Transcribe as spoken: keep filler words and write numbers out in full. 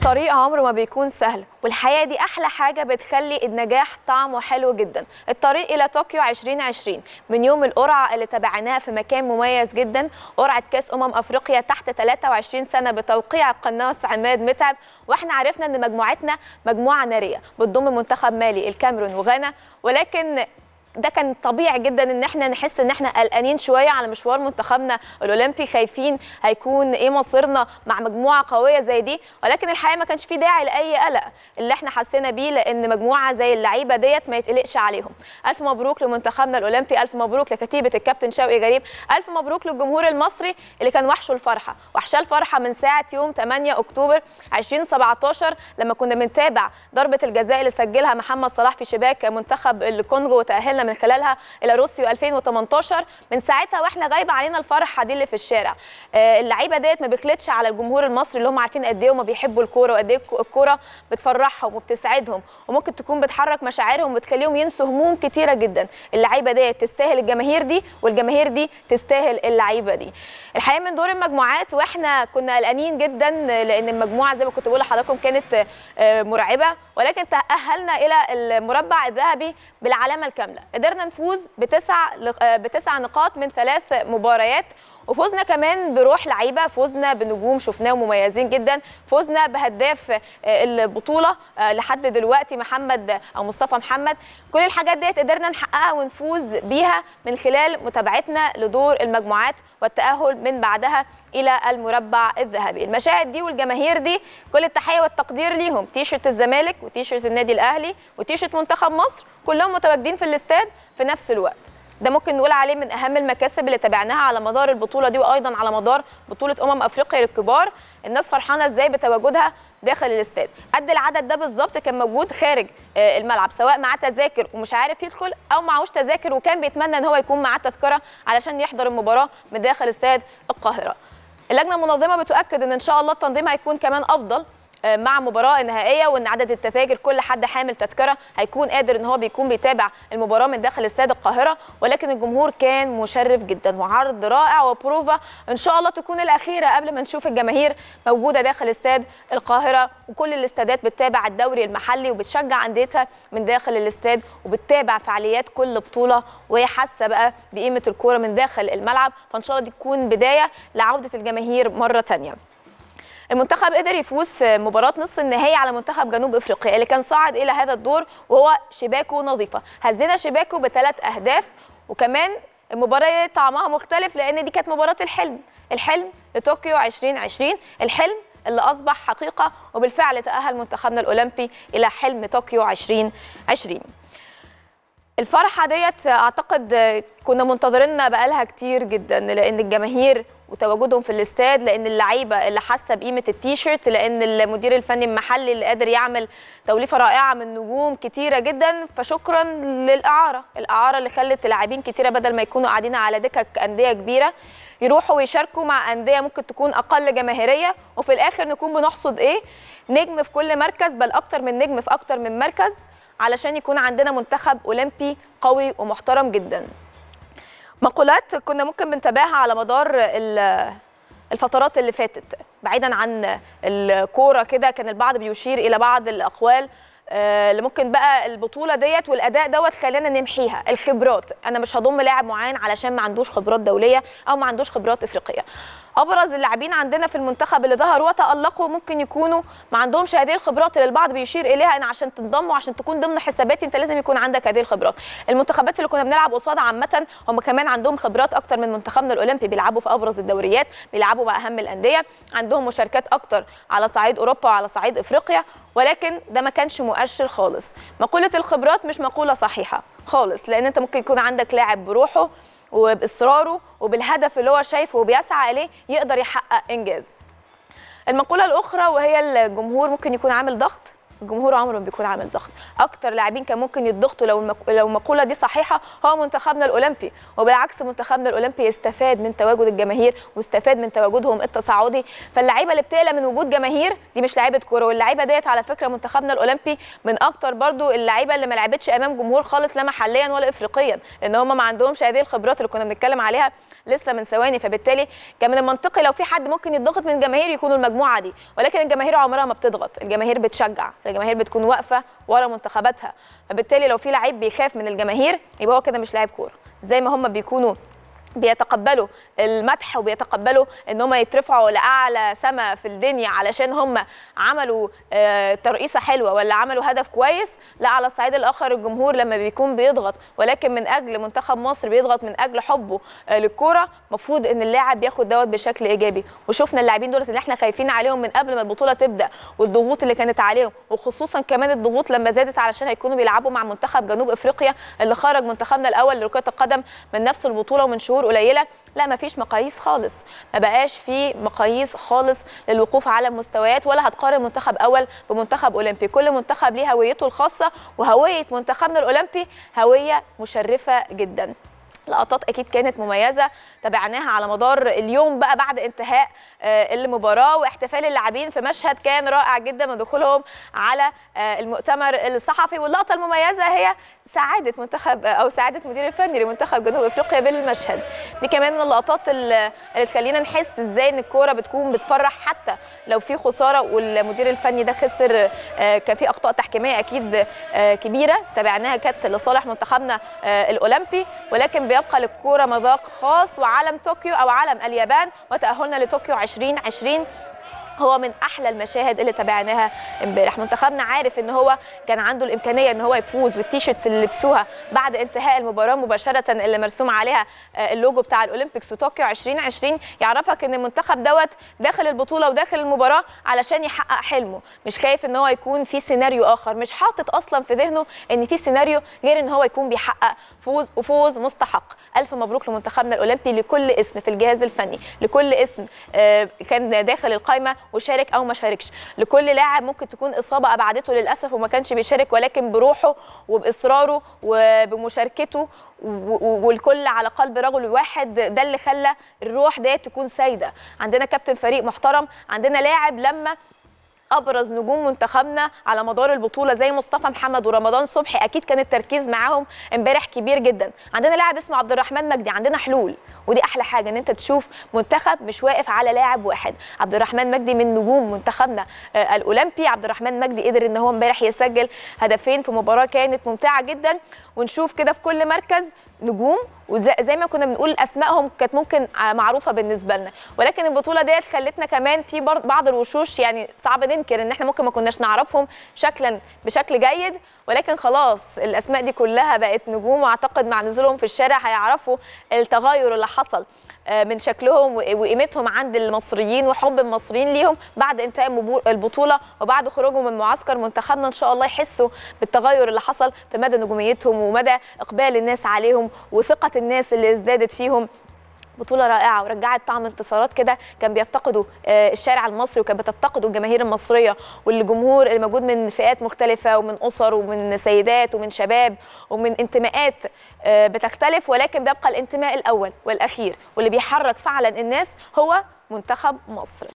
الطريق عمره ما بيكون سهل، والحياة دي أحلى حاجة بتخلي النجاح طعمه حلو جدا. الطريق إلى طوكيو ألفين وعشرين من يوم القرعة اللي تابعناها في مكان مميز جدا، قرعة كأس أمم أفريقيا تحت ثلاثة وعشرين سنة بتوقيع القناص عماد متعب، واحنا عرفنا ان مجموعتنا مجموعة نارية بتضم منتخب مالي، الكاميرون وغانا، ولكن ده كان طبيعي جدا ان احنا نحس ان احنا قلقانين شويه على مشوار منتخبنا الاولمبي، خايفين هيكون ايه مصيرنا مع مجموعه قويه زي دي، ولكن الحقيقه ما كانش في داعي لاي قلق اللي احنا حسينا بيه، لان مجموعه زي اللعيبه ديت ما يتقلقش عليهم. الف مبروك لمنتخبنا الاولمبي، الف مبروك لكتيبه الكابتن شوقي غريب، الف مبروك للجمهور المصري اللي كان وحشه الفرحه، وحشاه الفرحه من ساعه يوم ثمانية أكتوبر ألفين وسبعتاشر لما كنا بنتابع ضربه الجزاء اللي سجلها محمد صلاح في شباك منتخب الكونغو وتاهلنا من خلالها الى روسيا ألفين وتمنتاشر. من ساعتها واحنا غايبه علينا الفرحه دي اللي في الشارع. اللعيبه ديت ما بيخلتش على الجمهور المصري اللي هم عارفين قد ايه هم بيحبوا الكوره وقد ايه الكوره بتفرحهم وبتسعدهم وممكن تكون بتحرك مشاعرهم وبتخليهم ينسوا هموم كتيره جدا. اللعيبه ديت تستاهل الجماهير دي، والجماهير دي تستاهل اللعيبه دي. الحقيقه من دور المجموعات واحنا كنا قلقانين جدا، لان المجموعه زي ما كنت بقول لحضراتكم كانت مرعبه، ولكن تاهلنا الى المربع الذهبي بالعلامه الكامله. قدرنا نفوز بتسع بتسع نقاط من ثلاث مباريات، وفوزنا كمان بروح لعيبه، فوزنا بنجوم شفناهم مميزين جدا، فوزنا بهداف البطوله لحد دلوقتي محمد او مصطفى محمد. كل الحاجات ديت قدرنا نحققها ونفوز بيها من خلال متابعتنا لدور المجموعات والتاهل من بعدها الى المربع الذهبي. المشاهد دي والجماهير دي كل التحيه والتقدير ليهم. تيشيرت الزمالك وتيشيرت النادي الاهلي وتيشيرت منتخب مصر كلهم متواجدين في الاستاد في نفس الوقت. ده ممكن نقول عليه من اهم المكاسب اللي تابعناها على مدار البطوله دي، وايضا على مدار بطوله امم افريقيا للكبار. الناس فرحانه ازاي بتواجدها داخل الاستاد. قد العدد ده بالظبط كان موجود خارج الملعب، سواء معاه تذاكر ومش عارف يدخل او معهوش تذاكر وكان بيتمنى ان هو يكون معاه تذكره علشان يحضر المباراه من داخل استاد القاهره. اللجنه المنظمه بتؤكد ان ان شاء الله التنظيم هيكون كمان افضل مع مباراه نهائيه، وان عدد التذاكر كل حد حامل تذكره هيكون قادر ان هو بيكون بيتابع المباراه من داخل استاد القاهره. ولكن الجمهور كان مشرف جدا وعرض رائع وبروفا ان شاء الله تكون الاخيره قبل ما نشوف الجماهير موجوده داخل استاد القاهره، وكل الاستادات بتتابع الدوري المحلي وبتشجع انديتها من داخل الاستاد وبتتابع فعاليات كل بطوله، وهي حاسه بقى بقيمه الكوره من داخل الملعب. فان شاء الله دي تكون بدايه لعوده الجماهير مره ثانيه. المنتخب قدر يفوز في مباراة نصف النهائي على منتخب جنوب افريقيا اللي كان صاعد الى هذا الدور، وهو شباكه نظيفة. هزينا شباكه بثلاث اهداف، وكمان المباراة طعمها مختلف لان دي كانت مباراة الحلم، الحلم لطوكيو ألفين وعشرين، الحلم اللي اصبح حقيقة، وبالفعل تأهل منتخبنا الاولمبي الى حلم طوكيو ألفين وعشرين. الفرحة ديت اعتقد كنا منتظرينها بقالها كتير جدا، لان الجماهير وتواجدهم في الاستاد، لان اللعيبه اللي حاسه بقيمه التيشيرت، لان المدير الفني المحلي اللي قادر يعمل توليفه رائعه من نجوم كتيره جدا. فشكرا للاعاره، الاعاره اللي خلت لاعبين كتيره بدل ما يكونوا قاعدين على دكك انديه كبيره يروحوا ويشاركوا مع انديه ممكن تكون اقل جماهيريه، وفي الاخر نكون بنحصد ايه؟ نجم في كل مركز، بل اكتر من نجم في اكتر من مركز، علشان يكون عندنا منتخب اولمبي قوي ومحترم جدا. مقولات كنا ممكن بنتابعها على مدار الفترات اللي فاتت بعيدا عن الكوره كده، كان البعض بيشير الى بعض الاقوال اللي ممكن بقى البطوله ديت والاداء دوت خلينا نمحيها. الخبرات، انا مش هضم لاعب معين علشان ما عندوش خبرات دوليه او ما عندوش خبرات افريقيه. ابرز اللاعبين عندنا في المنتخب اللي ظهروا وتالقوا ممكن يكونوا ما عندهمش هذه الخبرات اللي البعض بيشير اليها، ان عشان تنضم وعشان تكون ضمن حساباتي انت لازم يكون عندك هذه الخبرات. المنتخبات اللي كنا بنلعب قصادها عامه هم كمان عندهم خبرات اكتر من منتخبنا الاولمبي، بيلعبوا في ابرز الدوريات، بيلعبوا مع اهم الانديه، عندهم مشاركات اكتر على صعيد اوروبا وعلى صعيد افريقيا، ولكن ده ما كانش مؤشر خالص. مقوله الخبرات مش مقوله صحيحه خالص، لان انت ممكن يكون عندك لاعب بروحه وباصراره وبالهدف اللي هو شايفه وبيسعى اليه يقدر يحقق انجاز. المقوله الاخرى وهي الجمهور ممكن يكون عامل ضغط، الجمهور عمره ما بيكون عامل ضغط. اكتر لاعبين كان ممكن يتضغطوا لو المك... لو المقوله دي صحيحه هو منتخبنا الاولمبي، وبالعكس منتخبنا الاولمبي يستفاد من تواجد الجماهير واستفاد من تواجدهم التصاعدي. فاللعيبه اللي بتقلق من وجود جماهير دي مش لعيبه كوره، واللعيبه ديت على فكره منتخبنا الاولمبي من اكتر برضو اللعيبه اللي ما لعبتش امام جمهور خالص، لا محليا ولا افريقيا، لان هم ما عندهمش هذه الخبرات اللي كنا بنتكلم عليها لسه من ثواني، فبالتالي كان من المنطقي لو في حد ممكن يتضغط من الجماهير يكونوا المجموعه دي، ولكن الجماهير عمرها ما بتضغط، الجماهير بتشجع، الجماهير بتكون واقفه ورا منتخباتها. فبالتالي لو في لعيب بيخاف من الجماهير يبقى هو كده مش لاعب كوره. زي ما هم بيكونوا بيتقبلوا المدح وبيتقبلوا ان هم يترفعوا لاعلى سما في الدنيا علشان هم عملوا ترقيصه حلوه ولا عملوا هدف كويس، لا على الصعيد الاخر الجمهور لما بيكون بيضغط ولكن من اجل منتخب مصر بيضغط من اجل حبه للكوره، المفروض ان اللاعب بياخد دوت بشكل ايجابي. وشفنا اللاعبين دول اللي احنا خايفين عليهم من قبل ما البطوله تبدا والضغوط اللي كانت عليهم، وخصوصا كمان الضغوط لما زادت علشان هيكونوا بيلعبوا مع منتخب جنوب افريقيا اللي خرج منتخبنا الاول لكره القدم من نفس البطوله ومن شهور قليله. لا ما فيش مقاييس خالص، ما بقاش في مقاييس خالص للوقوف على مستويات، ولا هتقارن منتخب اول بمنتخب اولمبي. كل منتخب ليه هويته الخاصه، وهويه منتخبنا الاولمبي هويه مشرفه جدا. لقطات اكيد كانت مميزه تابعناها على مدار اليوم بقى بعد انتهاء المباراه، واحتفال اللاعبين في مشهد كان رائع جدا من دخولهم على المؤتمر الصحفي. واللقطه المميزه هي سعاده منتخب او سعاده مدير الفني لمنتخب جنوب افريقيا بالمشهد دي. كمان من اللقطات اللي تخلينا نحس ازاي ان الكوره بتكون بتفرح حتى لو في خساره والمدير الفني ده خسر. كان في اخطاء تحكيميه اكيد كبيره تابعناها كانت لصالح منتخبنا الاولمبي، ولكن بيبقى للكوره مذاق خاص. وعلم طوكيو او علم اليابان وتاهلنا لطوكيو عشرين عشرين هو من احلى المشاهد اللي تابعناها امبارح. منتخبنا عارف ان هو كان عنده الامكانيه ان هو يفوز بالتيشيرتس اللي لبسوها بعد انتهاء المباراه مباشره اللي مرسوم عليها اللوجو بتاع الاولمبيكس وطوكيو عشرين عشرين، يعرفك ان المنتخب دوت داخل البطوله وداخل المباراه علشان يحقق حلمه، مش خايف ان هو يكون في سيناريو اخر، مش حاطط اصلا في ذهنه ان في سيناريو غير ان هو يكون بيحقق فوز وفوز مستحق. الف مبروك لمنتخبنا الاولمبي، لكل اسم في الجهاز الفني، لكل اسم كان داخل القائمه وشارك او ما شاركش، لكل لاعب ممكن تكون اصابه ابعدته للاسف وما كانش بيشارك، ولكن بروحه وباصراره وبمشاركته والكل على قلب رجل واحد، ده اللي خلى الروح ديت تكون سايده. عندنا كابتن فريق محترم، عندنا لاعب لما ابرز نجوم منتخبنا على مدار البطوله زي مصطفى محمد ورمضان صبحي اكيد كان التركيز معاهم امبارح كبير جدا. عندنا لاعب اسمه عبد الرحمن مجدي، عندنا حلول، ودي احلى حاجه ان انت تشوف منتخب مش واقف على لاعب واحد. عبد الرحمن مجدي من نجوم منتخبنا آه الاولمبي. عبد الرحمن مجدي قدر ان هو امبارح يسجل هدفين في مباراه كانت ممتعه جدا، ونشوف كده في كل مركز نجوم، وزي ما كنا بنقول اسمائهم كانت ممكن معروفه بالنسبه لنا، ولكن البطوله ديت خلتنا كمان في بعض الوشوش يعني صعب ننكر ان احنا ممكن ما كناش نعرفهم شكلا بشكل جيد، ولكن خلاص الاسماء دي كلها بقت نجوم، واعتقد مع نزولهم في الشارع هيعرفوا التغير اللي حصل من شكلهم وقيمتهم عند المصريين وحب المصريين ليهم بعد انتهاء البطوله وبعد خروجهم من معسكر منتخبنا. ان شاء الله يحسوا بالتغير اللي حصل في مدى نجوميتهم ومدى اقبال الناس عليهم وثقه الناس اللي ازدادت فيهم. بطوله رائعه ورجعت طعم انتصارات كده كان بيفتقده الشارع المصري وكان بتفتقده الجماهير المصريه والجمهور اللي موجود من فئات مختلفه ومن اسر ومن سيدات ومن شباب ومن انتماءات بتختلف، ولكن بيبقى الانتماء الاول والاخير واللي بيحرك فعلا الناس هو منتخب مصر.